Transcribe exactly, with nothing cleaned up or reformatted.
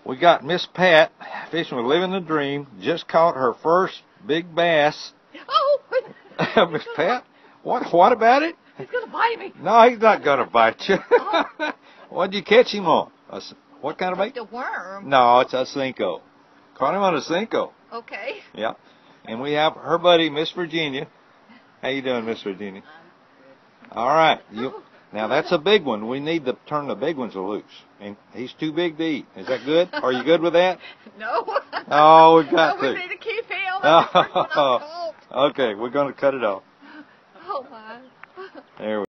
We got Miss Pat fishing with Living the Dream. Just caught her first big bass. Oh! Miss Pat, what? What about it? He's gonna bite me. No, he's not gonna bite you. Oh. What'd you catch him on? A, what kind of bait? A worm. No, it's a Cinco. Caught him on a Cinco. Okay. Yeah. And we have her buddy, Miss Virginia. How you doing, Miss Virginia? All right. You, now that's a big one. We need to turn the big ones loose. And he's too big to eat. Is that good? Are you good with that? No. Oh, we got no, to. we need to keep him. That's the first one I caught. Okay, we're going to cut it off. Oh, my. There we go.